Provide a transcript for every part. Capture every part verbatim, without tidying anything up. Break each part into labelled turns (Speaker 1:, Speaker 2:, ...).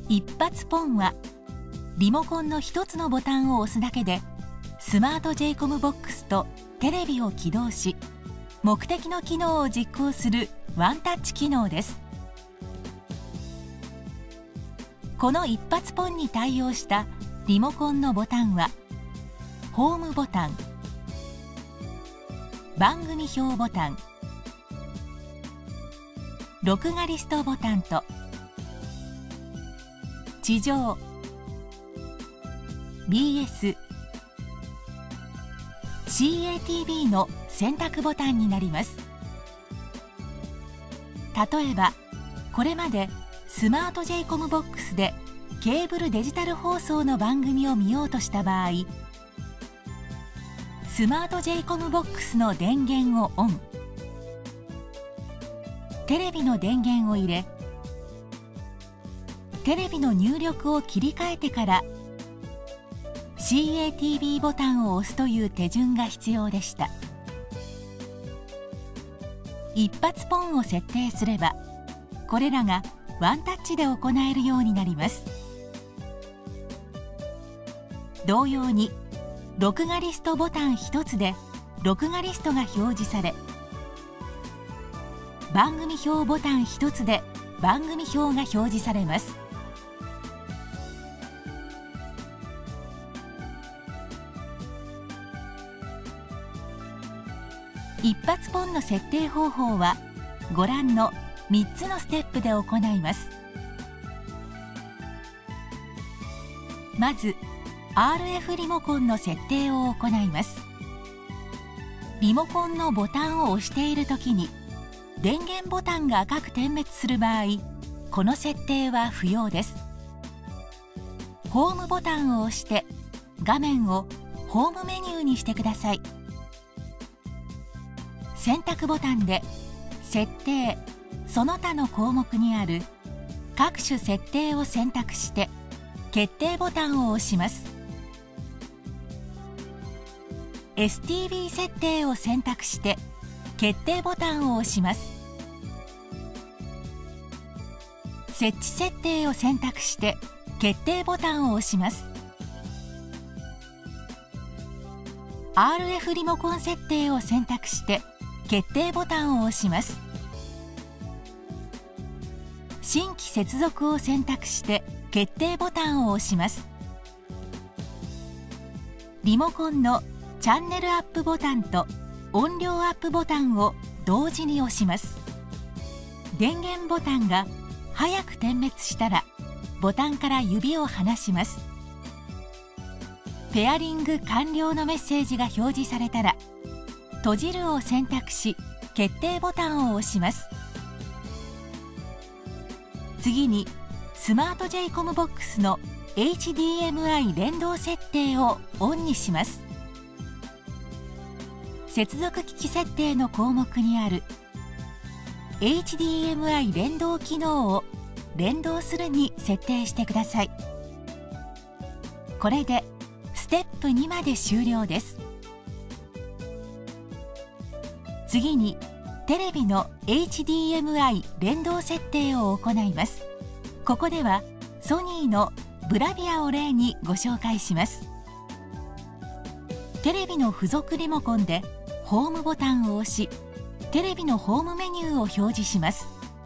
Speaker 1: 一発ポンはリモコンの一つのボタンを押すだけでスマート ジェイコム ボックスとテレビを起動し、目的の機能を実行するワンタッチ機能です。この一発ポンに対応したリモコンのボタンはホームボタン、番組表ボタン、録画リストボタンと地上、ビーエス、シーエーティービー の選択ボタンになります。例えばこれまでスマート ジェイコム ボックスでケーブルデジタル放送の番組を見ようとした場合、スマート ジェイコム ボックスの電源をオン、テレビの電源を入れ、テレビの入力を切り替えてから シーエーティービー ボタンを押すという手順が必要でした。一発ポンを設定すればこれらがワンタッチで行えるようになります。同様に録画リストボタン一つで録画リストが表示され、番組表ボタン一つで番組表が表示されます。一発ポンの設定方法はご覧のみっつのステップで行います。まず アールエフ リモコンの設定を行います。リモコンのボタンを押しているときに電源ボタンが赤く点滅する場合、この設定は不要です。ホームボタンを押して画面をホームメニューにしてください。選択ボタンで設定その他の項目にある各種設定を選択して決定ボタンを押します。 エスティービー 設定を選択して決定ボタンを押します。設置設定を選択して決定ボタンを押します。 アールエフ リモコン設定を選択して決定ボタンを押します。新規接続を選択して決定ボタンを押します。リモコンのチャンネルアップボタンと音量アップボタンを同時に押します。電源ボタンが早く点滅したらボタンから指を離します。ペアリング完了のメッセージが表示されたら閉じるを選択し決定ボタンを押します。次にスマート ジェイコム ボックスの エイチディーエムアイ 連動設定をオンにします。接続機器設定の項目にある エイチディーエムアイ 連動機能を連動するに設定してください。これでステップにまで終了です。次にテレビの エイチディーエムアイ 連動設定を行います。ここではソニーのブラビアを例にご紹介します。テレビの付属リモコンでホームボタンを押し、テレビのホームメニューを表示します。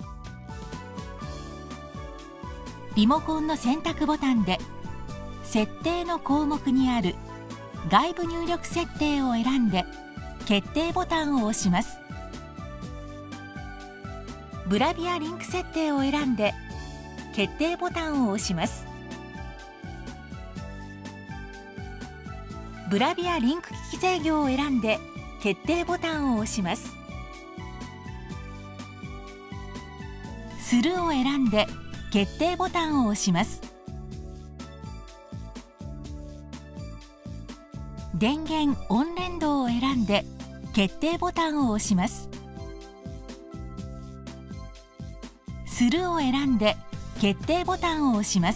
Speaker 1: リモコンの選択ボタンで設定の項目にある外部入力設定を選んで決定ボタンを押します。ブラビアリンク設定を選んで決定ボタンを押します。ブラビアリンク機器制御を選んで決定ボタンを押します。スルーを選んで決定ボタンを押します。電源オン連動を選んで決定ボタンを押します。スルーを選んで決定ボタンを押します。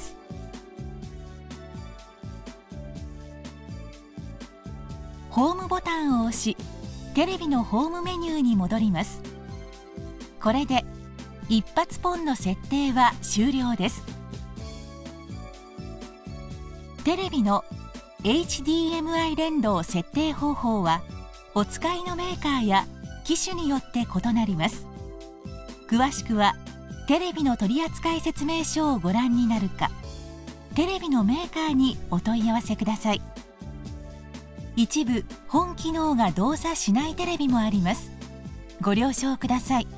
Speaker 1: ホームボタンを押し、テレビのホームメニューに戻ります。これで一発ポンの設定は終了です。 テレビの エイチディーエムアイ 連動設定方法はお使いのメーカーや機種によって異なります。詳しくはテレビの取扱説明書をご覧になるか、テレビのメーカーにお問い合わせください。一部本機能が動作しないテレビもあります。ご了承ください。